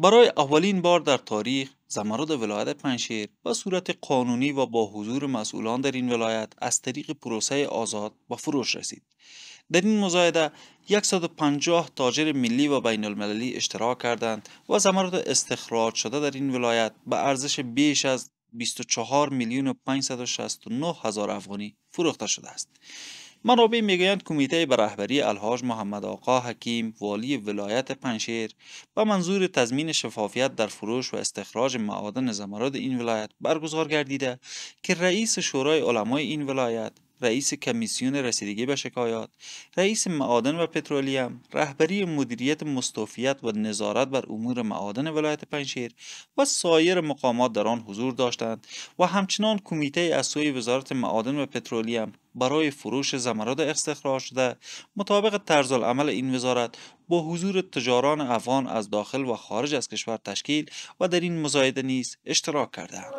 برای اولین بار در تاریخ زمرد ولایت پنجشیر به صورت قانونی و با حضور مسئولان در این ولایت از طریق پروسه آزاد به فروش رسید. در این مزایده 150 تاجر ملی و بین المللی اشتراک کردند و زمرد استخراج شده در این ولایت به ارزش بیش از 24 میلیون و 569 هزار افغانی فروخته شده است. منابع میگویند کمیته به رهبری الحاج محمد آقا حکیم والی ولایت پنجشیر به منظور تضمین شفافیت در فروش و استخراج معادن زمرد این ولایت برگزار گردیده که رئیس شورای علمای این ولایت، رئیس کمیسیون رسیدگی به شکایات، رئیس معادن و پترولیم، رهبری مدیریت مستوفیت و نظارت بر امور معادن ولایت پنجشیر و سایر مقامات در آن حضور داشتند و همچنان کمیته از سوی وزارت معادن و پترولیم برای فروش زمرد استخراج شده مطابق طرز العمل این وزارت با حضور تجاران افغان از داخل و خارج از کشور تشکیل و در این مزایده نیز اشتراک کردند.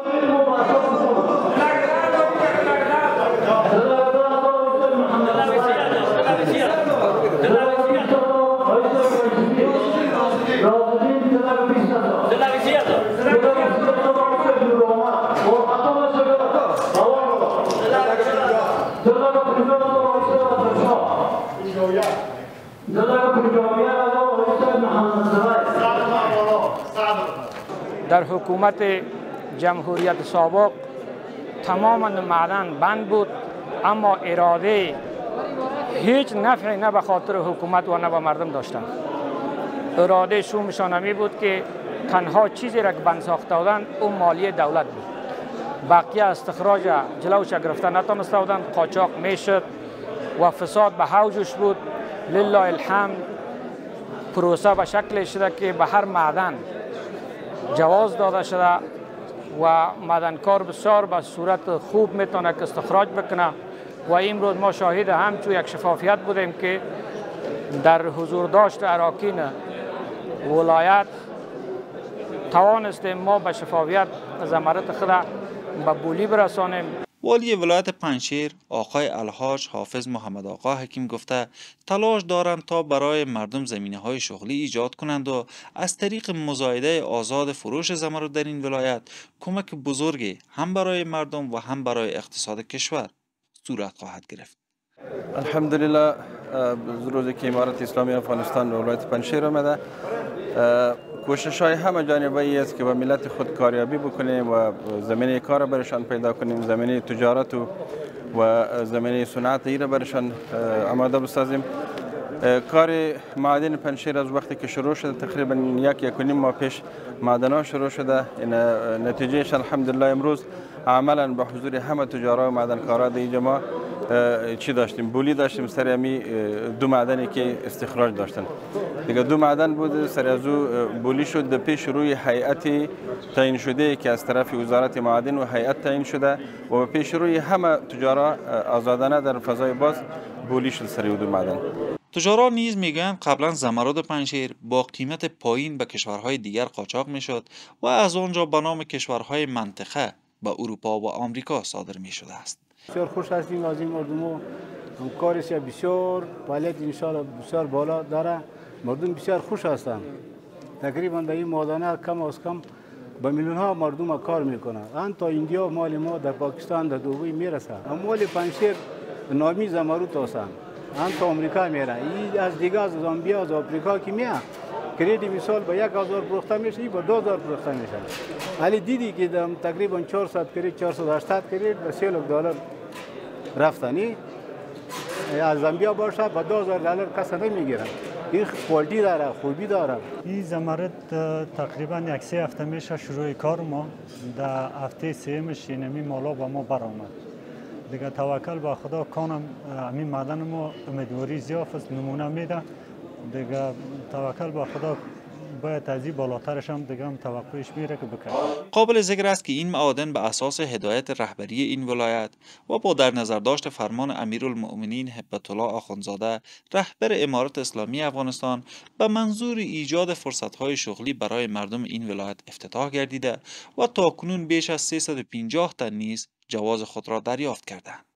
در حکومت جمهوریت سابق تمام معدن بند بود، اما اراده هیچ نفعی نه به خاطر حکومت و نه به مردم داشتند. اراده شومشان همی بود که تنها چیزی را که بند ساخته بودند اون مالیه دولت بود. بقیه استخراج جلوش گرفته نتونسته بودند، قاچاق میشد و فساد به اوجش بود. لله الحمد پروسه به شکل شده که به هر معدن جواز داده شده و معدنکار بسیار به صورت خوب میتونه که استخراج بکنه و امروز ما شاهد همچون یک شفافیت بودیم که در حضور داشت اراکین ولایت توانستیم ما به شفافیت زمرد خود به بولی برسانیم. والی ولایت پنجشیر آقای الحاج حافظ محمد آقا حکیم گفته تلاش دارند تا برای مردم زمینه‌های شغلی ایجاد کنند و از طریق مزایده آزاد فروش زمرد در این ولایت کمک بزرگی هم برای مردم و هم برای اقتصاد کشور صورت خواهد گرفت. الحمدلله روزی که امارت اسلامی افغانستان به ولایت پنجشیر آمده، کوشش های همه جانبه‌ای است که به ملت خود کاریابی بکنیم و زمینه کار برشان پیدا کنیم، زمینه تجارت و زمینه صنعت را برشان آماده بسازیم. کار معادن پنجشیر از وقتی که شروع شده تقریبا یک و نیم ماه پیش معدن‌ها شروع شده. این نتیجهش الحمدلله امروز عملا به حضور همه تجارا و معدنکارا در اینجا ما چی داشتیم؟ بولی داشتیم سر امی دو معدنی که استخراج داشتن. دیگه دو معدن بود، سر از او بولی شد در پیش روی هیئت تعیین شده که از طرف وزارت معادن و هیئت تعیین شده و به پیش روی همه تجارا آزادانه در فضای باز بولی شد سر دو معدن. تجاران نیز میگویند قبلا زمرد پنجشیر با قیمت پایین به کشورهای دیگر قاچاق میشد و از آنجا به نام کشورهای منطقه به اروپا و آمریکا صادر میشده است. بسیار خوش هستیم از این مردم، کارش بسیار فعالیت انشاءالله بسیار بالا داره. مردم بسیار خوش هستند. تقریبا در این معادنه کم از کم به میلیون ها مردم کار میکنند. تا ایندیا مال ما در پاکستان در دوبی میرسه. مال پنجشیر نامی زمرد هستند. تا امریکا میره. این از دیگه از زامبیا از آفریقا که میاد کریدی مثال به 1000 فروخته میشه، به 2000 فروخته میشه. ولی دیدی که تقریبا 400 کرید 480 کرید به $3,00,000 رفتنی از زامبیا باشه به $2000 کس نمیگیرن. این کوالیتی داره، خوبی داره. این زمرد تقریبا 1 هفته میشه شروع کار ما، در هفته سومش اینمی مالا با ما برآمد. دیگه توکل به خدا کانم همین معدن ما امیدواری زیاد است، نمونه میده. دیگه توکل به خدا باید از این بالاترش هم دیگه هم توقعش میره که بکنه. قابل ذکر است که این معادن به اساس هدایت رهبری این ولایت و با در نظر داشت فرمان امیرالمؤمنین هبت الله آخوندزاده رهبر امارت اسلامی افغانستان به منظور ایجاد فرصت‌های شغلی برای مردم این ولایت افتتاح گردیده و تاکنون بیش از 350 تن نیز جواز خود را دریافت کردند.